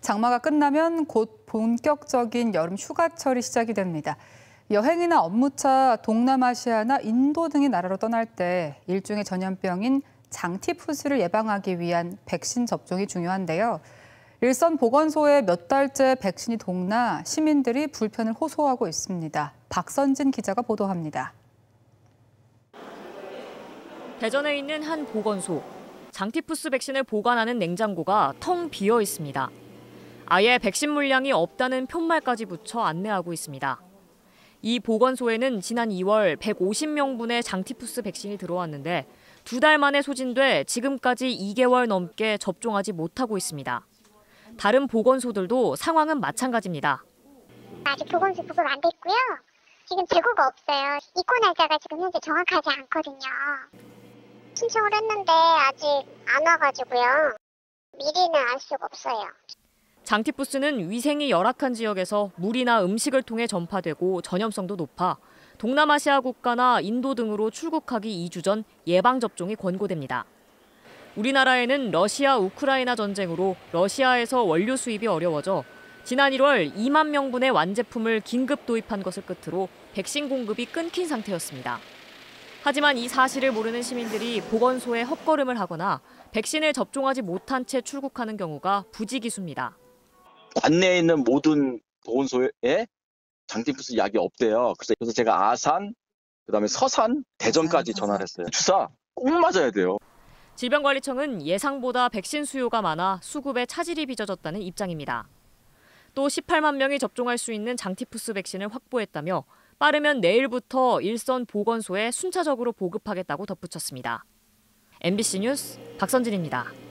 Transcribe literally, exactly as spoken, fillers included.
장마가 끝나면 곧 본격적인 여름 휴가철이 시작이 됩니다. 여행이나 업무차 동남아시아나 인도 등의 나라로 떠날 때 일종의 전염병인 장티푸스를 예방하기 위한 백신 접종이 중요한데요. 일선 보건소에 몇 달째 백신이 동나 시민들이 불편을 호소하고 있습니다. 박선진 기자가 보도합니다. 대전에 있는 한 보건소. 장티푸스 백신을 보관하는 냉장고가 텅 비어 있습니다. 아예 백신 물량이 없다는 푯말까지 붙여 안내하고 있습니다. 이 보건소에는 지난 이월 백오십 명분의 장티푸스 백신이 들어왔는데 두 달 만에 소진돼 지금까지 이 개월 넘게 접종하지 못하고 있습니다. 다른 보건소들도 상황은 마찬가지입니다. 아직 보건소 부급 안 됐고요. 지금 재고가 없어요. 입고 날짜가 지금 현재 정확하지 않거든요. 신청을 했는데 아직 안 와가지고요. 미리는 알 수가 없어요. 장티푸스는 위생이 열악한 지역에서 물이나 음식을 통해 전파되고 전염성도 높아 동남아시아 국가나 인도 등으로 출국하기 이 주 전 예방접종이 권고됩니다. 우리나라에는 러시아 우크라이나 전쟁으로 러시아에서 원료 수입이 어려워져 지난 일월 이만 명분의 완제품을 긴급 도입한 것을 끝으로 백신 공급이 끊긴 상태였습니다. 하지만 이 사실을 모르는 시민들이 보건소에 헛걸음을 하거나 백신을 접종하지 못한 채 출국하는 경우가 부지기수입니다. 관내에 있는 모든 보건소에 장티푸스 약이 없대요. 그래서 제가 아산, 그다음에 서산, 대전까지 전화를 했어요. 주사 꼭 맞아야 돼요. 질병관리청은 예상보다 백신 수요가 많아 수급에 차질이 빚어졌다는 입장입니다. 또 십팔만 명이 접종할 수 있는 장티푸스 백신을 확보했다며 빠르면 내일부터 일선 보건소에 순차적으로 보급하겠다고 덧붙였습니다. 엠비씨 뉴스 박선진입니다.